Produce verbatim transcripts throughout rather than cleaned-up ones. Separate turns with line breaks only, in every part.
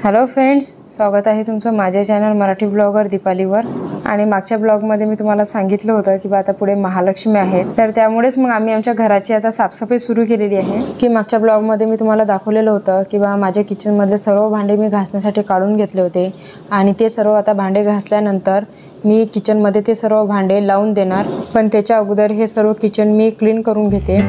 Hello friends, स्वागत आहे तुमचं माझ्या चॅनल मराठी ब्लॉगर दीपालीवर। आणि मागच्या ब्लॉगमध्ये मी तुम्हाला सांगितलं होतं की बा आता पुढे महालक्ष्मी आहेत, तर त्यामुळेच मग आम्ही आमच्या घराची आता साफसफाई सुरू केलेली आहे। की मागच्या ब्लॉगमध्ये मी तुम्हाला दाखवलेलं होतं की बा माझ्या किचनमधले सर्व भांडे मी घासण्यासाठी काढून घेतले होते आणि ते सर्व आता भांडे घासल्यानंतर मी किचनमध्ये ते सर्व भांडे लावून देणार। पण त्याच्या अगोदर हे सर्व किचन मी क्लीन करून घेते।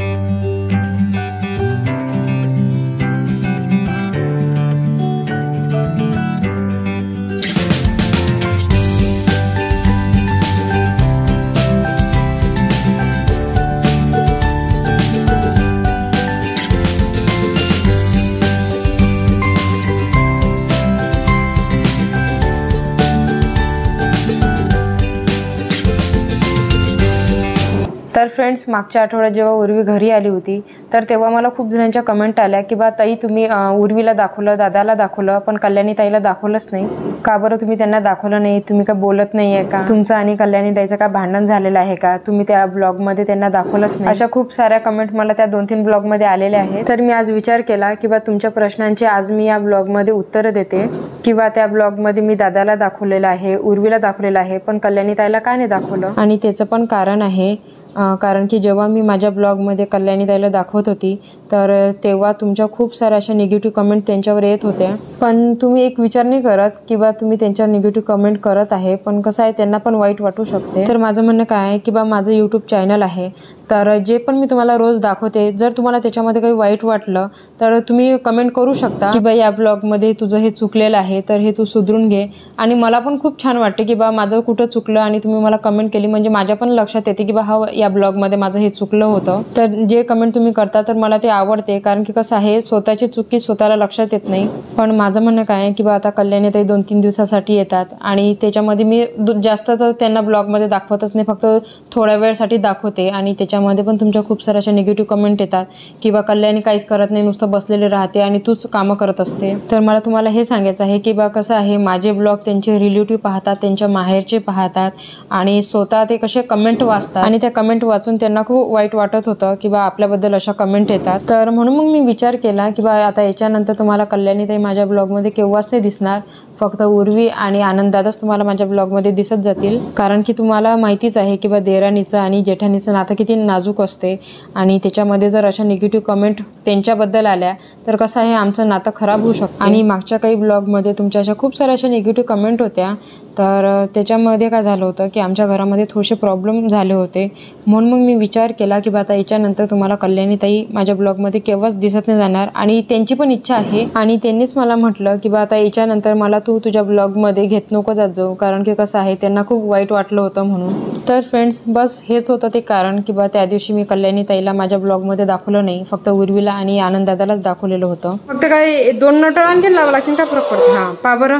तर फ्रेंड्स, मागच्या आठवड्यात जेव्हा उर्वी घरी आली होती तर तेव्हा मला खूप जणांच्या कमेंट आल्या की बा ताई तुम्ही उर्वीला दाखवलं, दादाला दाखवलं, पण कल्याणी ताईला दाखवलंच नाही का बरं? तुम्ही त्यांना दाखवलं नाही, तुम्ही का बोलत नाही आहे का? तुमचं आणि कल्याणी ताईचं का भांडण झालेलं आहे का? तुम्ही त्या ब्लॉगमध्ये त्यांना दाखवलंच नाही, अशा खूप साऱ्या कमेंट मला त्या दोन तीन ब्लॉगमध्ये आलेल्या आहेत। तर मी आज विचार केला की बा तुमच्या प्रश्नांची आज मी या ब्लॉगमध्ये उत्तरं देते किंवा त्या ब्लॉगमध्ये मी दादाला दाखवलेलं आहे, उर्वीला दाखवलेलं आहे, पण कल्याणी ताईला का नाही दाखवलं? आणि त्याचं पण कारण आहे, कारण की जेव्हा मी माझ्या ब्लॉगमध्ये कल्याणी ताईला दाखवत होती तर तेव्हा तुमच्या खूप साऱ्या अशा निगेटिव्ह कमेंट त्यांच्यावर येत होत्या। पण तुम्ही एक विचार नाही करत की बा तुम्ही त्यांच्यावर निगेटिव्ह कमेंट करत आहे, पण कसं आहे त्यांना पण वाईट वाटू शकते। तर माझं म्हणणं काय आहे की बा माझं यूट्यूब चॅनल आहे, तर जे पण मी तुम्हाला रोज दाखवते, जर तुम्हाला त्याच्यामध्ये काही वाईट वाटलं तर तुम्ही कमेंट करू शकता की बा या ब्लॉगमध्ये तुझं हे चुकलेलं आहे तर हे तू सुधरून घे। आणि मला पण खूप छान वाटते की बा माझं कुठं चुकलं आणि तुम्ही मला कमेंट केली, म्हणजे माझ्या पण लक्षात येते की बा हा या ब्लॉगमध्ये माझं हे चुकलं होतं। तर जे कमेंट तुम्ही करता तर मला ते आवडते, कारण की कसं आहे स्वतःची चुकी स्वतःला लक्षात येत नाही। पण माझं म्हणणं काय आहे की बा आता कल्याणी ताई दोन तीन दिवसासाठी येतात आणि त्याच्यामध्ये मी जास्त तर त्यांना ब्लॉगमध्ये दाखवतच नाही, फक्त थोड्या वेळसाठी दाखवते आणि त्याच्यामध्ये पण तुमच्या खूप साऱ्या अशा निगेटिव्ह कमेंट येतात की बा कल्याणी काहीच करत नाही, नुसतं बसलेले राहते आणि तूच कामं करत असते। तर मला तुम्हाला हे सांगायचं आहे की बा कसं आहे, माझे ब्लॉग त्यांचे रिलेटिव्ह पाहतात, त्यांच्या माहेरचे पाहतात आणि स्वतः ते कसे कमेंट वाचतात आणि त्या कमेंट वाचून त्यांना खूप वाईट वाटत होतं की बा आपल्याबद्दल अशा कमेंट येतात। तर म्हणून मग मी विचार केला की बा आता याच्यानंतर तुम्हाला कल्याणी ताई माझ्या ब्लॉगमध्ये केव्हाच नाही दिसणार, फक्त उर्वी आणि आनंददादाच तुम्हाला माझ्या ब्लॉगमध्ये दिसत जातील। कारण की तुम्हाला माहितीच आहे की बा देराणीचं आणि जेठानीचं नातं किती नाजूक असते आणि त्याच्यामध्ये जर अशा निगेटिव्ह कमेंट त्यांच्याबद्दल आल्या तर कसं आहे आमचं नातं खराब होऊ शकतं। आणि मागच्या काही ब्लॉगमध्ये तुमच्या अशा खूप साऱ्या अशा निगेटिव्ह कमेंट होत्या, तर त्याच्यामध्ये काय झालं होतं की आमच्या घरामध्ये थोडेसे प्रॉब्लेम झाले होते। म्हणून मग मी विचार केला की बा आता याच्यानंतर तुम्हाला कल्याणी ताई माझ्या ब्लॉगमध्ये केव्हाच दिसत नाही जाणार आणि त्यांची पण इच्छा आहे आणि त्यांनीच मला म्हटलं की बा आता याच्यानंतर मला तू तुझ्या ब्लॉगमध्ये घेत नको जात जाऊ, कारण की कसं आहे त्यांना खूप वाईट वाटलं होतं म्हणून। तर फ्रेंड्स, बस हेच होतं ते कारण की बा त्या दिवशी मी कल्याणी ताईला माझ्या ब्लॉगमध्ये दाखवलं नाही, फक्त उर्वीला आणि आनंददादालाच दाखवलेलं होतं। फक्त काय दोन नट आणखी लावा लागतील, काय फरक पडतो? हां, पा बरं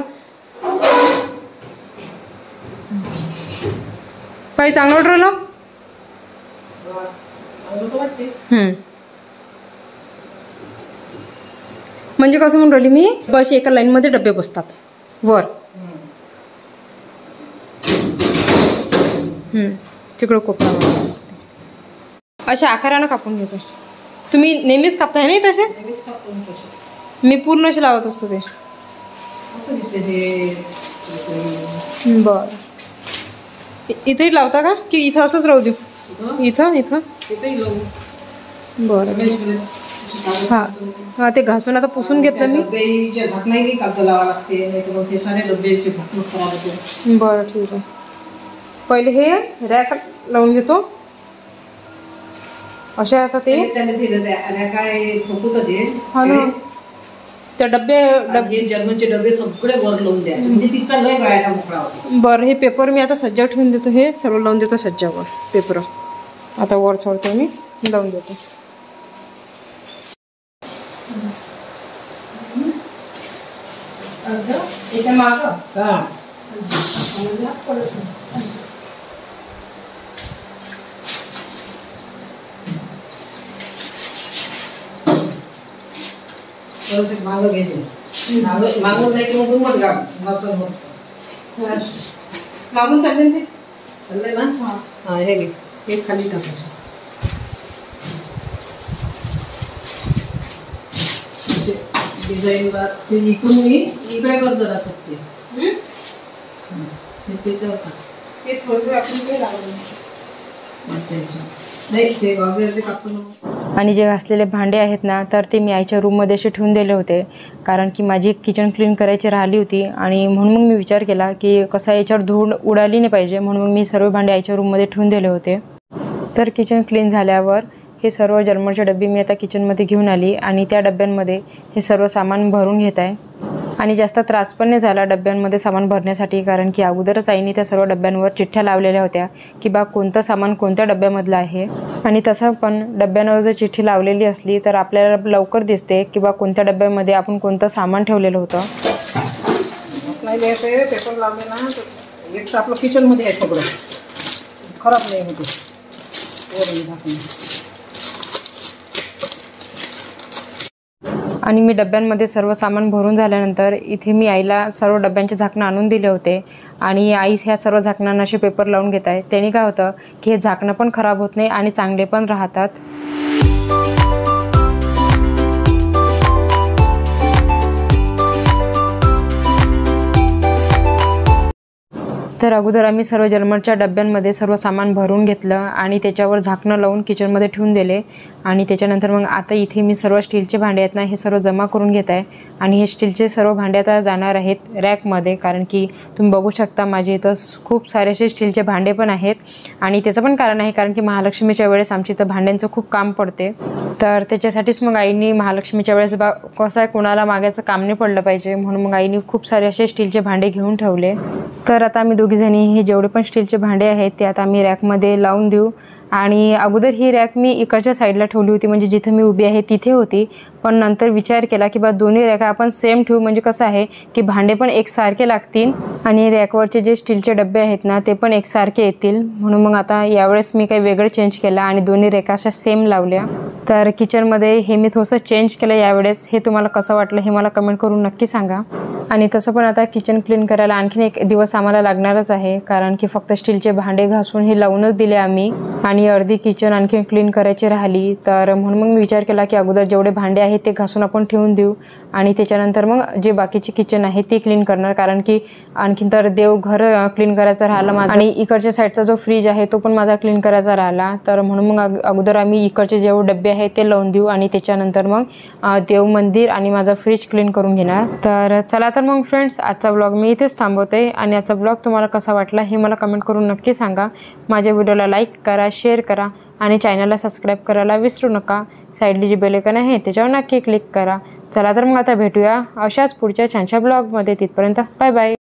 पाय चांगलं ठरवलं। हम्म, म्हणजे कसं म्हणून राहिली मी, बस एका लाईन मध्ये डबे बसतात वर। हम्म, तिकडं कोपरा अशा आकारानं कापून घेतो। तुम्ही नेहमीच कापताय नाही तसे? मी पूर्ण असे लावत असतो ते। बर, इथेही लावता का की इथं असंच राहू देऊ? इथं इथं बरं, हां हां, ते घासून आता पुसून घेतलं मी। बरं ठीक आहे, पहिले हे रॅक लावून घेतो अशा। आता ते हा ना, त्या डबे डबे जर्मनचे डबे सगळे वर लावून द्यायचे, म्हणजे तिचा लय गायटा मोकळा होतो। बरं, हे पेपर मी आता सज्जा ठेवून देतो, हे सर्व लावून देतो सज्जावर पेपर। आता वर चढतो मी, लावून देतो। याच्या मागं का मागं घ्यायचे, मागं मागं नाही की मग दुमट घाल नसं मग मागून चालले ते चालले ना। हां हां, हे घे, हे खाली टाकायचं
डिझाईन वर ते इकडून मी इकडे कर जरा सकते त्याच्यावर ते थोडं आपण ते लावलं अच्छा अच्छा नाही ते वगैरे ते कापून.
आणि जे घासलेले भांडे आहेत ना तर ते मी आईच्या रूममध्ये असे ठेवून दिले होते, कारण की माझी किचन क्लीन करायची राहिली होती आणि म्हणून मग मी विचार केला की कसं याच्यावर धूळ उडाली नाही पाहिजे, म्हणून मग मी सर्व भांडे आईच्या रूममध्ये ठेवून दिले होते. तर किचन क्लीन झाल्यावर हे सर्व जर्मरचे डबे मी आता किचनमध्ये घेऊन आली आणि त्या डब्यांमध्ये हे सर्व सामान भरून घेत आहे. आणि जास्त त्रास पण नाही झाला डब्यांमध्ये सामान भरण्यासाठी, कारण की अगोदरच आईने त्या सर्व डब्यांवर चिठ्ठ्या लावलेल्या होत्या की बा कोणतं सामान कोणत्या डब्यामधलं आहे. आणि तसं पण डब्यांवर जर चिठ्ठी लावलेली असली तर आपल्याला लवकर दिसते की बा कोणत्या डब्यामध्ये आपण कोणतं सामान ठेवलेलं होतं.
नाही लिहायचं पेपर लावले ना एक तर आपलं किचनमध्ये आहे सगळं खराब नाही होते.
आणि मी डब्यांमध्ये सर्व सामान भरून झाल्यानंतर इथे मी आईला सर्व डब्यांचे झाकणं आणून दिले होते आणि आई ह्या सर्व झाकणांना असे पेपर लावून घेत आहे. त्याने काय होतं की हे झाकणं पण खराब होत नाही आणि चांगले पण राहतात. तर अगोदर आम्ही सर्व जर्मरच्या डब्यांमध्ये सर्व सामान भरून घेतलं आणि त्याच्यावर झाकणं लावून किचनमध्ये ठेवून दिले. आणि त्याच्यानंतर मग आता इथे मी सर्व स्टीलचे भांडे आहेत ना हे सर्व जमा करून घेत आहे. आणि हे स्टीलचे सर्व भांडे आता जाणार आहेत रॅकमध्ये, कारण की तुम्ही बघू शकता माझे इथं खूप सारे असे स्टीलचे भांडे पण आहेत. आणि त्याचं पण कारण आहे कारण की महालक्ष्मीच्या वेळेस आमच्या इथं भांड्यांचं खूप काम पडते. तर त्याच्यासाठीच मग आईनी महालक्ष्मीच्या वेळेस बा कसं आहे कोणाला मागायचं काम नाही पडलं पाहिजे म्हणून मग आईनी खूप सारे असे स्टीलचे भांडे घेऊन ठेवले. तर आता आम्ही दोघीजणी हे जेवढे पण स्टीलचे भांडे आहेत ते आता आम्ही रॅकमध्ये लावून देऊ. आणि अगोदर ही रॅक मी इकडच्या साईडला ठेवली होती, म्हणजे जिथे मी उभी आहे तिथे होती. पण नंतर विचार केला की बा दोन्ही रॅका आपण सेम ठेवू, म्हणजे कसं आहे की भांडे पण एकसारखे लागतील आणि रॅकवरचे जे स्टीलचे डबे आहेत ना ते पण एकसारखे येतील. म्हणून मग आता यावेळेस मी काही वेगळं चेंज केलं आणि दोन्ही रॅका अशा सेम लावल्या. तर किचनमध्ये हे मी थोडंसं चेंज केलं यावेळेस. हे तुम्हाला कसं वाटलं हे मला कमेंट करून नक्की सांगा. आणि तसं पण आता किचन क्लीन करायला आणखीन एक दिवस आम्हाला लागणारच आहे, कारण की फक्त स्टीलचे भांडे घासून हे लावूनच दिले आम्ही आणि अर्धी किचन आणखीन क्लीन करायची राहिली. तर म्हणून मग मी विचार केला की अगोदर जेवढे भांडे आहेत ते घासून आपण ठेवून देऊ आणि त्याच्यानंतर मग जे बाकीची किचन आहे ती क्लीन करणार, कारण की आणखीन तर देवघर क्लीन करायचं राहिलं माझं आणि इकडच्या साईडचा जो फ्रीज आहे तो पण माझा क्लीन करायचा राहिला. तर म्हणून मग अगोदर आम्ही इकडचे जेवढे डबे आहेत ते लावून देऊ आणि त्याच्यानंतर मग देव मंदिर आणि माझा फ्रीज क्लीन करून घेणार. तर चला तर मग फ्रेंड्स आजचा ब्लॉग मी इथेच थांबवते आणि आजचा ब्लॉग तुम्हाला कसा वाटला हे मला कमेंट करून नक्की सांगा. माझ्या व्हिडिओला लाईक करा, शेअर करा आणि चॅनलला सबस्क्राईब करायला विसरू नका. साईडली जी बेल आयकॉन आहे त्याच्यावर नक्की क्लिक करा. चला तर मग आता भेटूया अशाच पुढच्या छानशा ब्लॉगमध्ये. तिथपर्यंत बाय बाय.